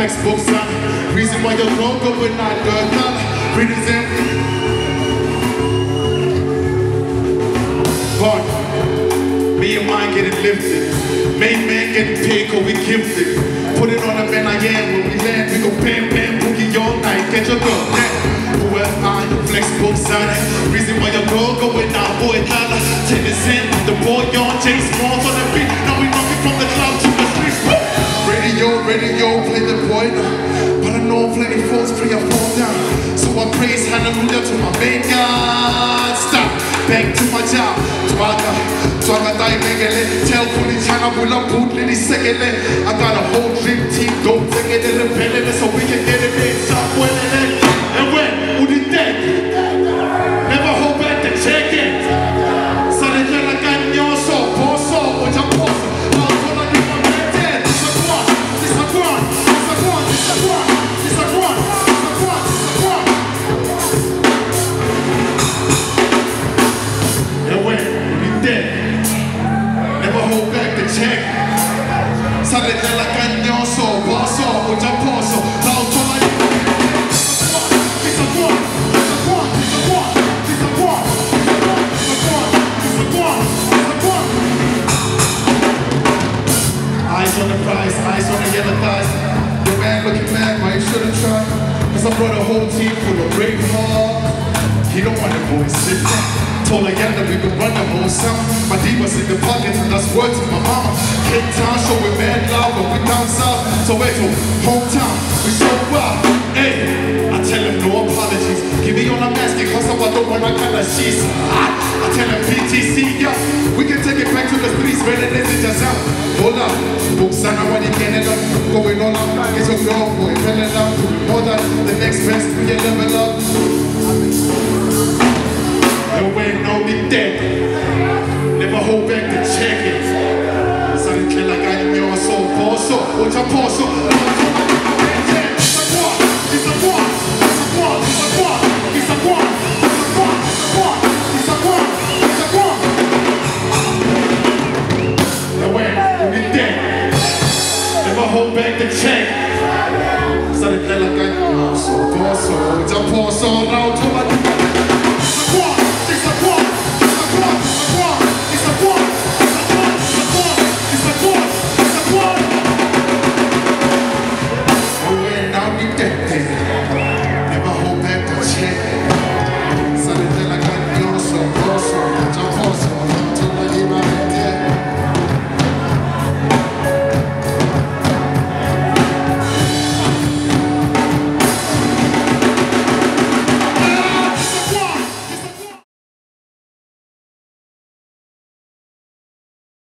FlexBoogie son. Reason why you're wrong, but not good. Readers in. But me and mine getting lifted. Made man getting paid cause we gifted. Put it on the man I am when we land. We go bam bam boogie all night. Get your girl now. Who am I? FlexBoogie son. Reason why your girl going out, boy, dollar. Tennis in, the boy on J Smalls on the beat. Now we rocking from the club to the streets. Radio, play the boy now. But I know plenty folks pray I fall down. So I praise hallelujah to my main God. Stop, back to my job. Twaga tai megele. Tell Kuli Chana Bula Boot Lily Segele. I got a whole dream team, don't take it in the pen so we can get it in. Stop winning it. And when? Who did that? Never hold back to check it. So they feel like I'm your soul, poor soul, which I'm poor. Check. Sale de la cañoso, boso, mucha pozo, la automa. Eyes on the prize, eyes on the yellow thighs. The man looking mad, but you shouldn't try. Cause I brought a whole team full of brave heart. He don't want the boys sit down. Told her yeah that we could run the whole sound. My divas in the pockets and that's word to my mama. Cape Town showing mad loud, but we down south. Soweto, hometown, we so wild. Hey, I tell him no apologies. Give me all I'm asking, cause I don't want my kind of sheets. I tell him PTC, yo, we can take it back to the streets, where the is just out. Hold up, books and nobody can it up. Going on up, it's your girl, boy, fill it up. More than the next best, we get level up. No way, no be dead. Never hold back to check it. Something clear like I'm your soul, poor soul, what's your poor soul? No way, no be dead. Never hold back to check. Something clear like I'm your soul, poor soul, what's your poor soul? Now to my